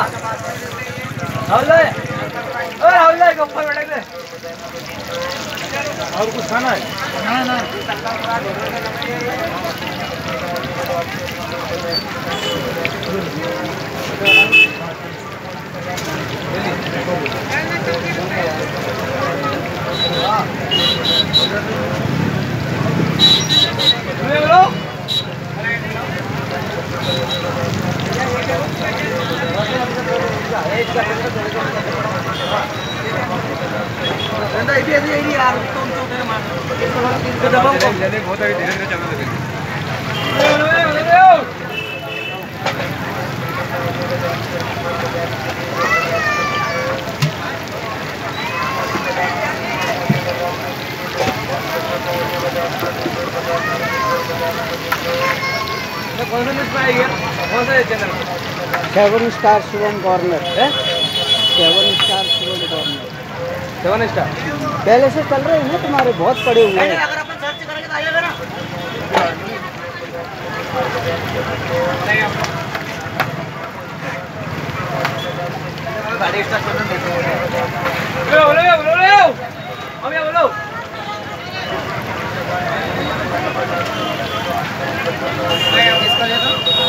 और कुछ खाना है? ना कौन सा न्यूज़ में आई है? कौन सा चैनल? 7 स्टार शुभम कॉर्नर है। 7 स्टार शुभम कॉर्नर 7 स्टार पहले से चल रहे हैं ना, तुम्हारे बहुत पड़े हुए हैं। अगर अपन सर्च करेंगे तो आइएगा ना। गाड़ी स्टार्ट करना देखो। बोलो हम यहाँ बोलो। किसका लेना?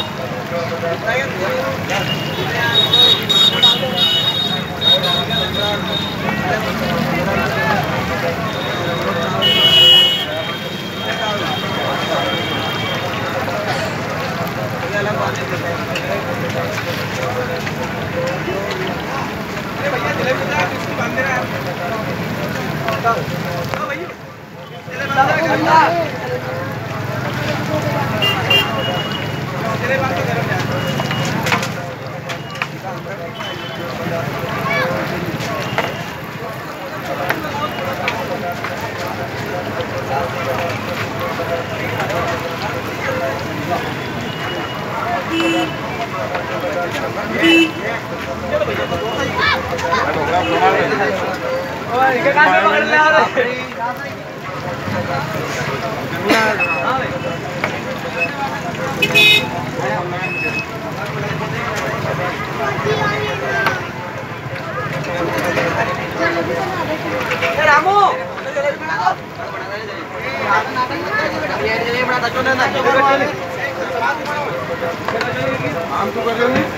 रामू आम तो कर रहे हैं।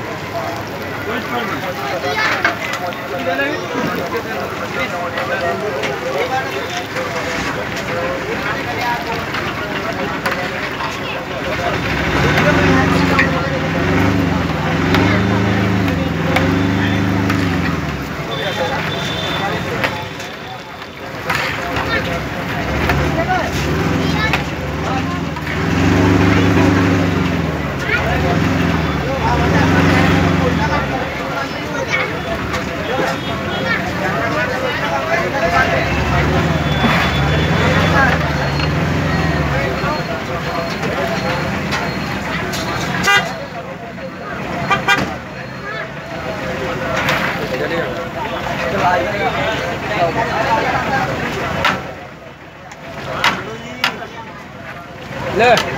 ले